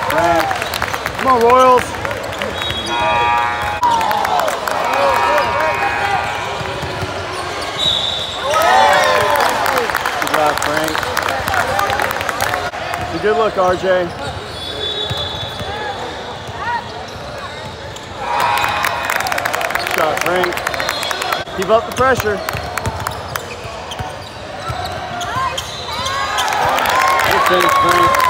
Frank. Come on, Royals. Good job, Frank. It's a good look, RJ. Good shot, Frank. Keep up the pressure. Good finish, Frank.